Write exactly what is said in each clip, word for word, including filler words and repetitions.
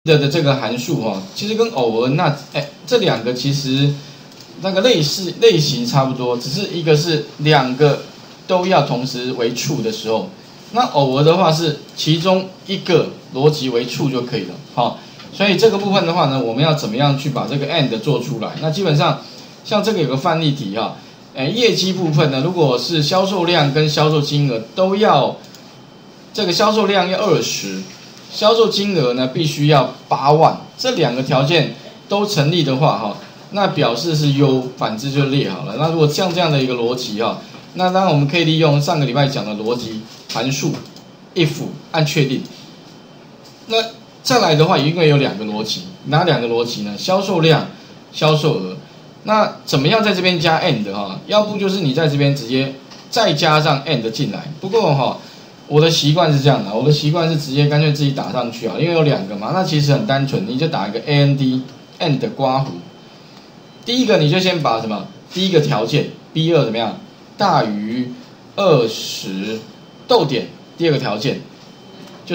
的的这个函数哈、哦，其实跟偶尔那哎这两个其实那个类似类型差不多，只是一个是两个都要同时为 true 的时候，那偶尔的话是其中一个逻辑为 true 就可以了。好、哦，所以这个部分的话呢，我们要怎么样去把这个 and 做出来？那基本上像这个有个范例题哈、哎，业绩部分呢，如果是销售量跟销售金额都要，这个销售量要二十。销售金额呢必须要八万，这两个条件都成立的话，哈，那表示是优，反之就劣好了。那如果像这样的一个逻辑哈，那当然我们可以利用上个礼拜讲的逻辑函数 if 按确定。那再来的话，因为有两个逻辑，哪两个逻辑呢？销售量、销售额。那怎么样在这边加 and 哈？要不就是你在这边直接再加上 and 进来。不过哈。我的习惯是这样的，我的习惯是直接干脆自己打上去啊，因为有两个嘛，那其实很单纯，你就打一个 and and 刮弧。第一个你就先把什么？第一个条件 B 二怎么样？大于二十逗点。第二个条件就是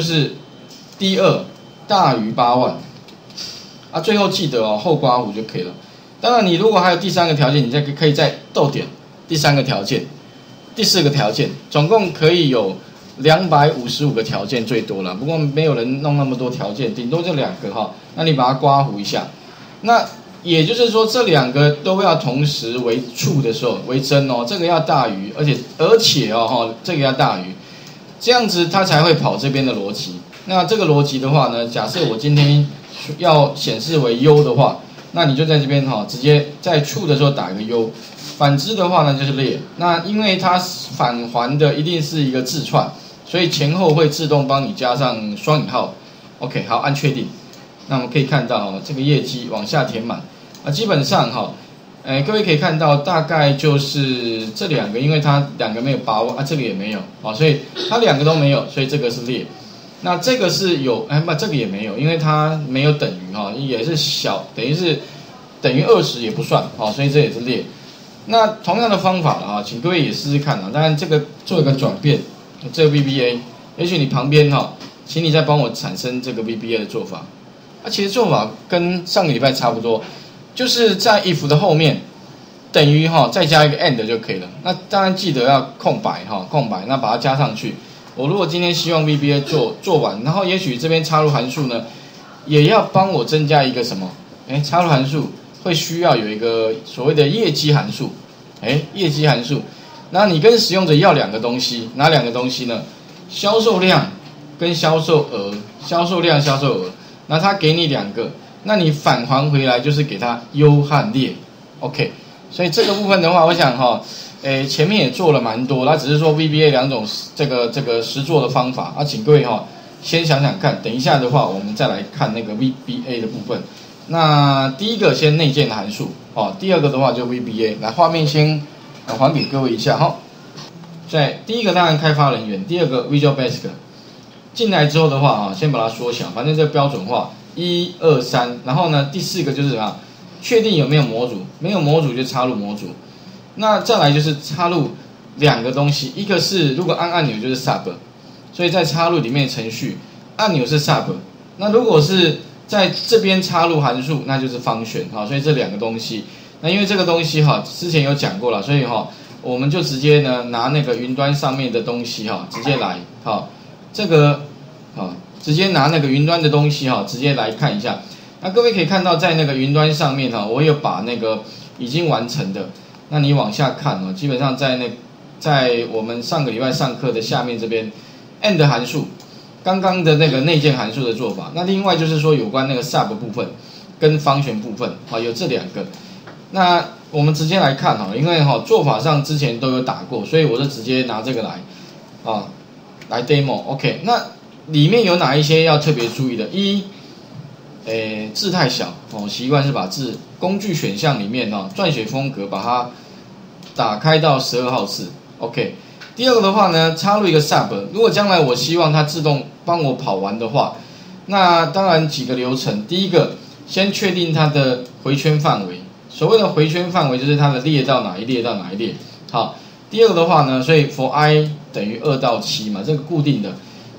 D 二大于八万啊，最后记得哦，后刮弧就可以了。当然，你如果还有第三个条件，你再可以再逗点第三个条件、第四个条件，总共可以有两百五十五个条件最多了，不过没有人弄那么多条件，顶多就两个哈。那你把它刮弧一下，那也就是说这两个都要同时为 true 的时候为真哦，这个要大于，而且而且哦哈，这个要大于，这样子它才会跑这边的逻辑。那这个逻辑的话呢，假设我今天要显示为优的话，那你就在这边哈，直接在 true 的时候打一个优。反之的话呢就是劣。那因为它返还的一定是一个字串。所以前后会自动帮你加上双引号 ，OK， 好，按确定。那我们可以看到哦，这个业绩往下填满啊，基本上哈、哦，哎，各位可以看到大概就是这两个，因为它两个没有八万啊，这个也没有啊，所以它两个都没有，所以这个是劣。那这个是有，哎不，这个也没有，因为它没有等于哈、哦，也是小，等于是等于二十也不算啊，所以这也是劣。那同样的方法了啊，请各位也试试看啊，当然这个做一个转变。这个 V B A， 也许你旁边哈、哦，请你再帮我产生这个 V B A 的做法。啊，其实做法跟上个礼拜差不多，就是在 if 的后面等于哈、哦，再加一个 and 就可以了。那当然记得要空白哈、哦，空白，那把它加上去。我如果今天希望 V B A 做做完，然后也许这边插入函数呢，也要帮我增加一个什么？哎，插入函数会需要有一个所谓的业绩函数。哎，业绩函数。那你跟使用者要两个东西，哪两个东西呢？销售量跟销售额，销售量、销售额。那他给你两个，那你返还回来就是给他优和劣 ，OK。所以这个部分的话，我想哈，诶，前面也做了蛮多，那只是说 V B A 两种这个这个实作的方法啊，请各位哈先想想看，等一下的话我们再来看那个 V B A 的部分。那第一个先内建的函数哦，第二个的话就 V B A。来，画面先。啊，还给各位一下哈。在第一个当然开发人员，第二个 Visual Basic 进来之后的话啊，先把它缩小，反正这个标准化一二三，然后呢第四个就是啊，确定有没有模组，没有模组就插入模组。那再来就是插入两个东西，一个是如果按按钮就是 Sub， 所以在插入里面程序按钮是 Sub， 那如果是在这边插入函数，那就是 Function 啊，所以这两个东西。那因为这个东西哈，之前有讲过了，所以哈，我们就直接呢拿那个云端上面的东西哈，直接来哈，这个啊，直接拿那个云端的东西哈，直接来看一下。那各位可以看到，在那个云端上面哈，我有把那个已经完成的，那你往下看哦，基本上在那在我们上个礼拜上课的下面这边 and 函数，刚刚的那个内建函数的做法。那另外就是说有关那个 sub 部分跟function部分啊，有这两个。那我们直接来看哈，因为哈做法上之前都有打过，所以我就直接拿这个来啊来 demo。OK， 那里面有哪一些要特别注意的？一，诶字太小哦，习惯是把字工具选项里面哈撰写风格把它打开到十二号字。OK， 第二个的话呢，插入一个 sub， 如果将来我希望它自动帮我跑完的话，那当然几个流程。第一个，先确定它的回圈范围。所谓的回圈范围就是它的列到哪一列到哪一列。好，第二个的话呢，所以 for i 等于二到七嘛，这个固定的。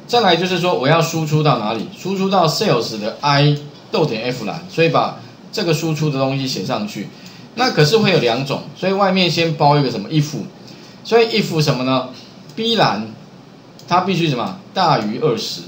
再来就是说我要输出到哪里？输出到 sales 的 i 逗点 f 栏，所以把这个输出的东西写上去。那可是会有两种，所以外面先包一个什么 if， 所以 if 什么呢 ？B 栏它必须什么大于二十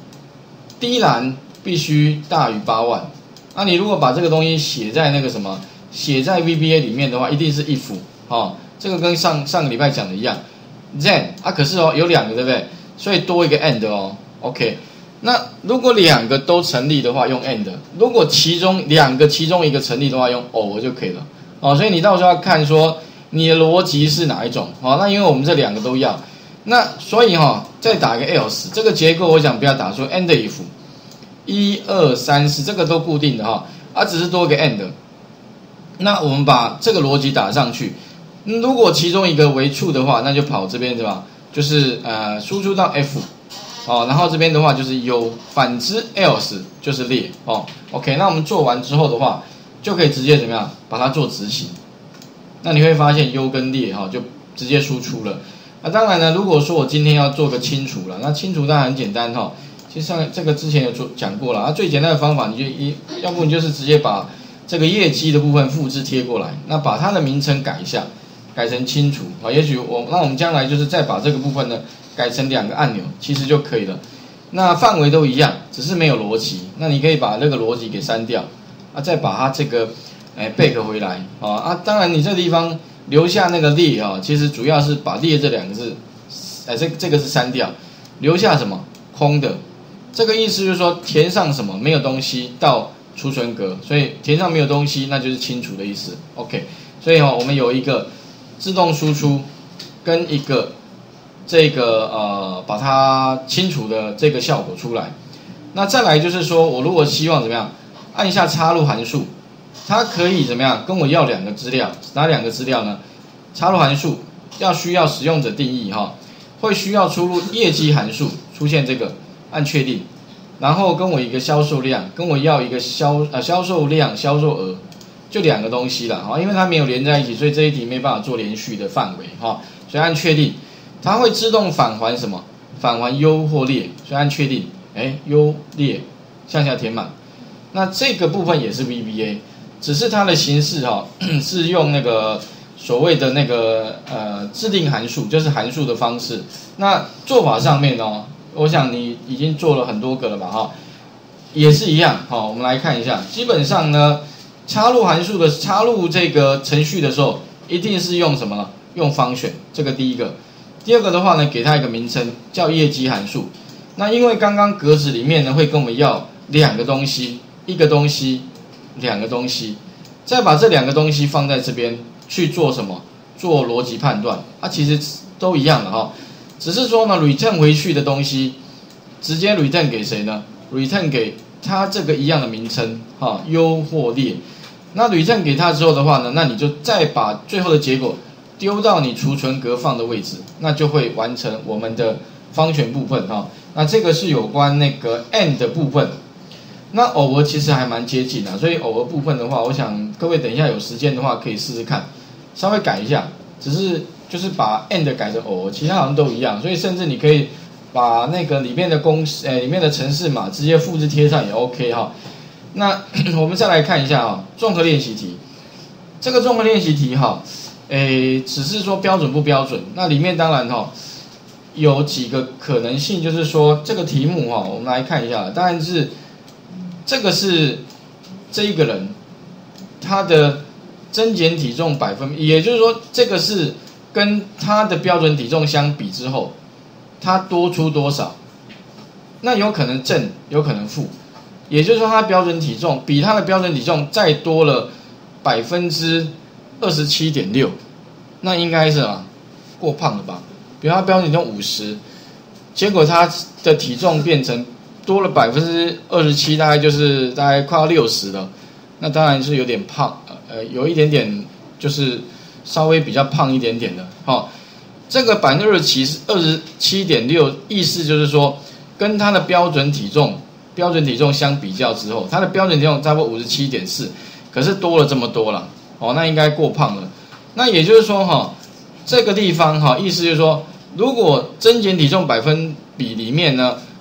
，D 栏必须大于八万。那你如果把这个东西写在那个什么，写在 V B A 里面的话，一定是 if 哦，这个跟上上个礼拜讲的一样。then 啊，可是哦有两个对不对？所以多一个 and 哦 ，OK。那如果两个都成立的话，用 and； 如果其中两个其中一个成立的话，用 or 就可以了。哦，所以你到时候要看说你的逻辑是哪一种。哦，那因为我们这两个都要，那所以哈、哦、再打一个 else， 这个结构我想不要打说 and if， 一二三四这个都固定的哈，啊只是多一个 and。那我们把这个逻辑打上去，如果其中一个为 true 的话，那就跑这边对吧？就是呃输出到 f， 哦，然后这边的话就是 u， 反之 else 就是列哦。OK， 那我们做完之后的话，就可以直接怎么样把它做执行。那你会发现 u 跟列哈、哦、就直接输出了。那当然呢，如果说我今天要做个清除了，那清除当然很简单哈、哦。其实上这个之前有做讲过了，啊最简单的方法你就一，要不你就是直接把这个业绩的部分复制贴过来，那把它的名称改一下，改成清除啊。也许我那我们将来就是再把这个部分呢改成两个按钮，其实就可以了。那范围都一样，只是没有逻辑。那你可以把这个逻辑给删掉啊，再把它这个哎 back 回来啊啊。当然你这个地方留下那个列啊，其实主要是把列这两个字，哎这这个是删掉，留下什么空的。这个意思就是说填上什么没有东西到储存格，所以填上没有东西，那就是清除的意思。OK， 所以哦，我们有一个自动输出跟一个这个呃把它清除的这个效果出来。那再来就是说我如果希望怎么样，按一下插入函数，它可以怎么样跟我要两个资料，哪两个资料呢？插入函数要需要使用者定义哈，会需要出入业绩函数，出现这个。按确定，然后跟我一个销售量，跟我要一个销呃销售量、销售额，就两个东西了哈，因为它没有连在一起，所以这一题没办法做连续的范围哈，所以按确定，它会自动返还什么？返还 U 或列，所以按确定，哎 U 列向下填满，那这个部分也是 V B A， 只是它的形式哈是用那个所谓的那个呃制定函数，就是函数的方式，那做法上面哦。我想你已经做了很多个了吧哈，也是一样哈。我们来看一下，基本上呢，插入函数的插入这个程序的时候，一定是用什么呢？用function，这个第一个。第二个的话呢，给它一个名称叫业绩函数。那因为刚刚格子里面呢会跟我们要两个东西，一个东西，两个东西，再把这两个东西放在这边去做什么？做逻辑判断。啊，其实都一样的哈。只是说呢 ，return 回去的东西，直接 return 给谁呢 ？return 给它这个一样的名称，哈 ，U 或列。那 return 给它之后的话呢，那你就再把最后的结果丢到你储存格放的位置，那就会完成我们的方选部分哈。那这个是有关那个 and 的部分。那偶尔其实还蛮接近的，所以偶尔部分的话，我想各位等一下有时间的话可以试试看，稍微改一下，只是。就是把 and 改成 or， 其他好像都一样，所以甚至你可以把那个里面的公式，诶，里面的程式码直接复制贴上也 OK 哈。那我们再来看一下哈，综合练习题。这个综合练习题哈，诶，只是说标准不标准。那里面当然哈有几个可能性，就是说这个题目哈，我们来看一下，当然是这个是这一个人他的增减体重百分，也就是说这个是。跟它的标准体重相比之后，它多出多少？那有可能正，有可能负，也就是说它标准体重比它的标准体重再多了百分之二十七点六，那应该是啊过胖了吧？比如它标准体重五十，结果它的体重变成多了百分之二十七，大概就是大概快要六十了，那当然是有点胖，呃，有一点点就是。稍微比较胖一点点的，哈、哦，这个百分之二十七是二十七点六，意思就是说，跟它的标准体重标准体重相比较之后，它的标准体重差不多五十七点四，可是多了这么多了，哦，那应该过胖了。那也就是说，哈、哦，这个地方哈、哦，意思就是说，如果增减体重百分比里面呢，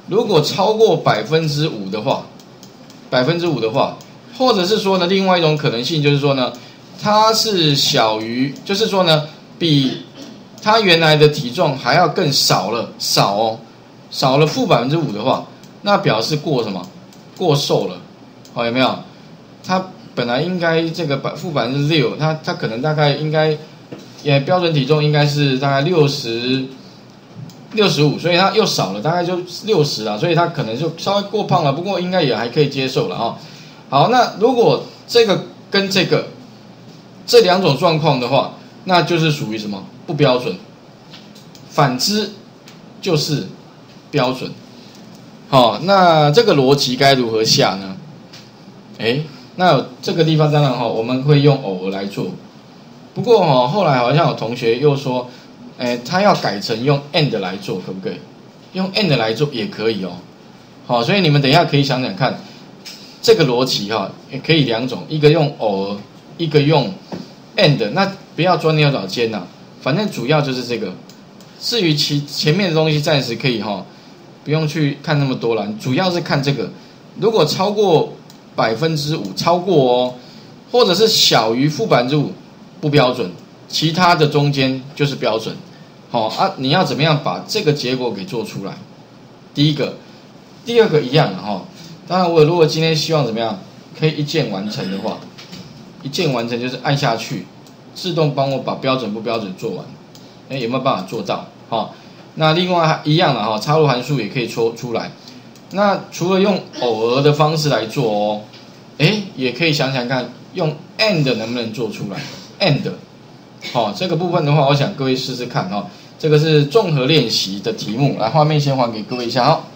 如果超过百分之五的话，百分之五的话，或者是说呢，另外一种可能性就是说呢，它是小于，就是说呢，比它原来的体重还要更少了，少哦，少了负百分之五的话，那表示过什么？过瘦了，好、哦、有没有？它本来应该这个百负百分之六，它它可能大概应该，也标准体重应该是大概六十。六十五，所以它又少了，大概就六十啊，所以它可能就稍微过胖了，不过应该也还可以接受了啊、哦。好，那如果这个跟这个这两种状况的话，那就是属于什么？不标准。反之就是标准。好、哦，那这个逻辑该如何下呢？哎，那这个地方当然哈、哦，我们会用偶尔来做。不过哈、哦，后来好像有同学又说。哎，他要改成用 and 来做，可不可以？用 and 来做也可以哦。好，所以你们等一下可以想想看，这个逻辑哈，也可以两种，一个用 or， 一个用 and。那不要钻牛角尖呐，反正主要就是这个。至于其前面的东西，暂时可以哈，不用去看那么多了，主要是看这个。如果超过百分之五，超过哦，或者是小于负百分之五，不标准。其他的中间就是标准，好、哦、啊，你要怎么样把这个结果给做出来？第一个，第二个一样哈、哦。当然，我如果今天希望怎么样，可以一键完成的话，一键完成就是按下去，自动帮我把标准不标准做完。哎，有没有办法做到？好、哦，那另外一样的哈，插入函数也可以戳出来。那除了用偶尔的方式来做哦，哎，也可以想想看，用 and 能不能做出来 ？and。好、哦，这个部分的话，我想各位试试看哈、哦。这个是综合练习的题目，来，画面先还给各位一下哈、哦。